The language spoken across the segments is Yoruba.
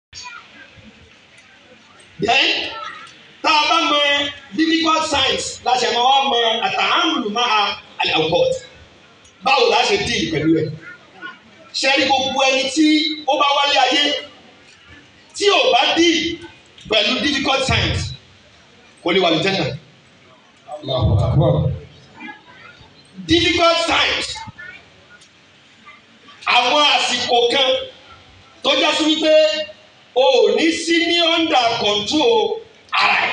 Then tá a bá mọ difficult science la ṣe máa wá mọ àtàhámùlù máa Al-Mukhtar báwo la ṣe dín pẹ̀lú ẹ̀. Ṣé rí gbogbo ẹni tí ó bá wálé ayé tí ò bá dín pẹ̀lú difficult science kò lè wà ní Jánnà. Difficult science àwọn àsìkò kan tó já sí wípé o ò ní sí ní under control ara ẹ̀.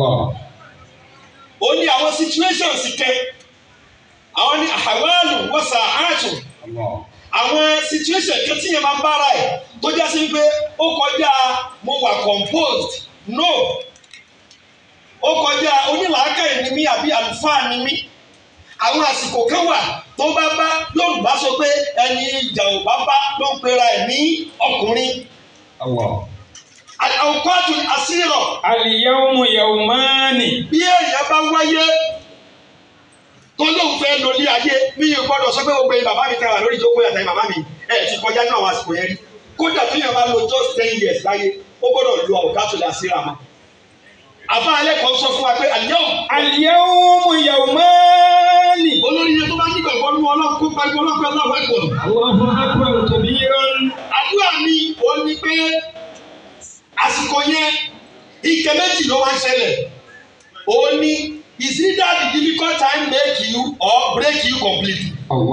Ó ní àwọn situations kẹ àwọn ní àwálù wọ́sà áàtù àwọn situation kan tí yẹn máa ń bára ẹ̀ tó já sí wípé ó kọjá mo wà composed no ó kọjá onílàákàyè ni mí àbí àlùfáà ni mí. Àwọn àsìkò kan wà tó bá Yorùbá sọ pé ẹni ìjà ò bá ló ń pera ẹ̀ ní ọkùnrin. Al-awqatu al-asira. Al-yawmu yawmani. Bí èèyàn bá wáyé tó lóun fẹ́ lò ní ayé mi ò gbọ́dọ̀ sọ pé gbogbo ẹ̀yin bàbá mi tẹ́wà lórí ìjókòó yàtọ̀ màmá mi ti kọjá ní àwọn àsìkò yẹn rí. Kódà tó yẹn bá lo just 10 years láyé ó gbọ́dọ̀ lo awqatu al-asira mọ́. Àfa alẹ́ kan sọ fún wa pé al-yawmu yawmani. Olórí yẹn tó bá ní gbàgbọ́ nínú Ọlọ́run kó pa ìgbọ́ ọlọ́pẹ́ Allahu akbar. Allahu akbar kabiran. Àdúrà mi ò ní pé àsìkò yẹn ike méjì ló máa ń ṣẹlẹ̀. Ó ní is either the difficult time make you or break you completely.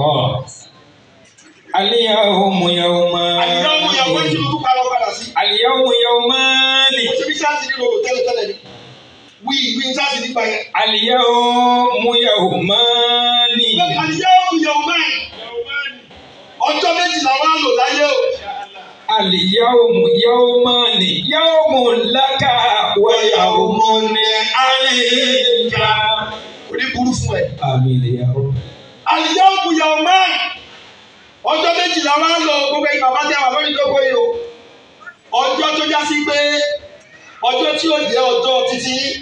Al-yawmu yawmani. Al-yawmu yawmani tí mo tún parọ́ padà sí. Al-yawmu yawmani. Mo ti fi ṣáàtì nínú tẹ́lẹ̀tẹ́lẹ̀ ni. Wí ń sáàsì nípa yẹn. Al-yawmu yawmani. Al-yawmu yawmani. Ọjọ́ méjìlá wa lò láyé o. Al-yawmu yawmani. Yawmun laka wa yawmun alayka. Orí burú fún ẹ. Àmín ya Rabb. Al-yawmu yawmani. Ọjọ́ méjìlá wa lò gbogbo ìgbà bá tẹ́ wà lórí ìdókòwò yìí o. Ọjọ́ tó já sí pé ọjọ́ tí ó jẹ́ ọjọ́ títí yín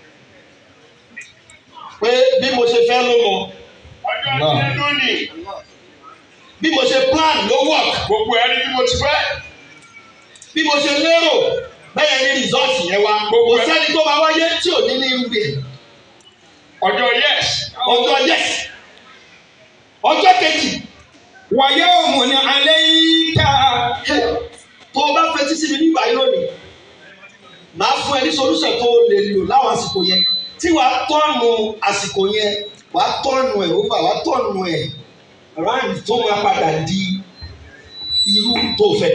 pé bí mo ṣe fẹ́ ló mọ ọjọ́ tí ló ní bí mo ṣe plan ló work gbogbo ẹni bí mo ti fẹ́ bí mo ṣe lérò bẹ́ẹ̀ ni result yẹn wá gbogbo sẹ́ni tó máa wáyé tí ò ní ní irú rẹ̀ ọjọ́ yes ọjọ́ kejì wa yawmun alayka tó o bá fetí sí mi nígbà yìí lónìí màá fún ẹ ní solution tó lè lò láwọn àsìkò yẹn tí wàá tọ́nu àsìkò yẹn wàá tọ́nu ẹ̀ over wàá tọ́nu ẹ̀ round tó máa padà di irú tó fẹ́.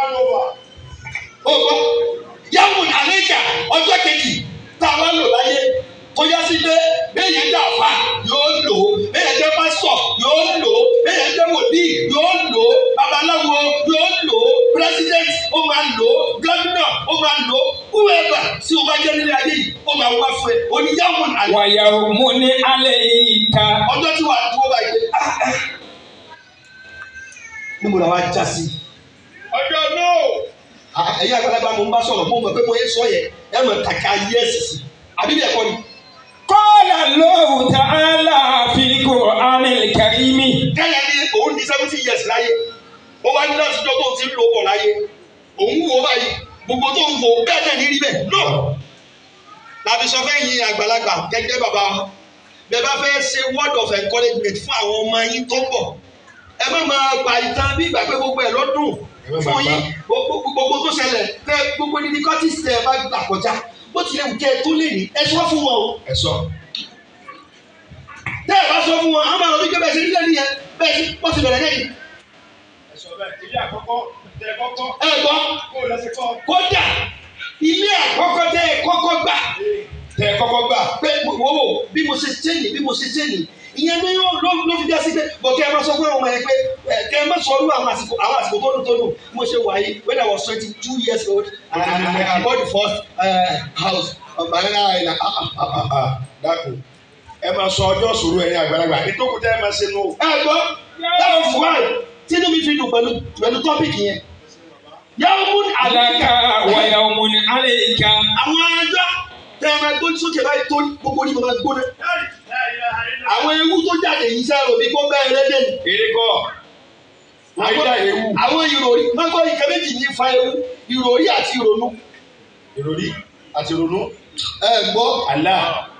ó gbọ́ yawmun alayka ọjọ́ kejì tá a wá lò láyé kọjá sí pé bẹ́ẹ̀ jẹ́ àfa yóò lò bẹ́ẹ̀ jẹ́ pásítọ̀ yóò lò bẹ́ẹ̀ jẹ́ wòlíì yóò lò babaláwo yóò lò president ó máa lò gómìnà ó máa lò whoever tí o bá jẹ́ nílé ayé yìí ó máa wá fún ẹ oníyàwó àlè. wàyàwó ní alẹ́ yìí ká. ọjọ́ tí wàá dúró báyìí pé níbo la wá já sí. ọjọ́ náà. ẹ̀yin àgbàlagbà mo ń bá sọ̀rọ̀ mo mọ̀ pé mo yẹ sọ yẹ ẹ mọ̀ kàkà yẹ́sì sí àbí bẹ́ẹ̀ kọ́ ni. Qala Allahu ta'ala fil Qur'anil Karim. Kẹ́lẹ́ ní òun ní 70 years láyé. Ó wá ní láti jọ tó ti ń lò pọ̀ láyé. Òun wò báyìí. Gbogbo tó ń wò bẹ́ẹ̀ náà ní rí bẹ́ẹ̀. No. Làbí sọ fẹ́ yin àgbàlagbà gẹ́gẹ́ bàbá wọn. Bẹ́ẹ̀ bá fẹ́ ṣe word of encouragement fún àwọn ọmọ yín tó ń bọ̀. Ẹ má máa gba ìtàn bí ìgbà pé gbogbo ẹ̀ lọ́dún fún yín. Gbogbo tó ṣẹlẹ̀ pé gbogbo ní kọ́tìsì tẹ̀ bá gbà kọjá. Bó tilẹ̀ wù kẹ́ ẹ tó lè ní ẹ sọ fún wọn o. Ẹ sọ. Tẹ́ ẹ bá sọ fún wọn, a máa lọ bí kébẹ̀ ṣe nílẹ̀ nìyẹn bẹ́ẹ̀ sí wọ́n ti bẹ̀rẹ̀ lẹ́yìn. Ẹ sọ bẹ́ẹ̀ ilé àkọ́kọ́ tẹ kọ́kọ́. Ẹ gbọ́ kódà ilé àkọ́kọ́ tẹ kọ́kọ́ gbà. Tẹ kọ́kọ́ gbà. Pé wo bí mo ṣe tẹ́lẹ̀ ìyẹn ló fi dá sí pé bọ̀kẹ́ ẹ máa sọ fún àwọn ọmọ yẹn pé kẹ́ ẹ má sọ ọdún àwọn àsìkò tó dùn mo ṣe wáyé when I was 22 years old and I bought the first house of banana island. Dákun ẹ máa sọ ọjọ́ sòrò ẹ̀yìn àgbàlagbà ìtókù tẹ́ ẹ máa ṣe nù. Ẹ gbọ́ that was why tínú mi fi dùn pẹ̀lú tọ́pìkì yẹn. Yawmun alayka wa yawmun alayka. Àwọn ajá tẹ́ ẹ máa gbójú sókè báyìí tó gbogbo ní mo máa gbóná. Àwọn ewu tó jáde yìí sáré òbí kó bẹ́ẹ̀ lédè ní. Èrè kọ́. Àwọn ìròrí máa gbọ́ ìkẹ́ méjì ní fa ewu ìròrí àti àti ronú ìròrí àti ronú. ẹ gbọ́ Allah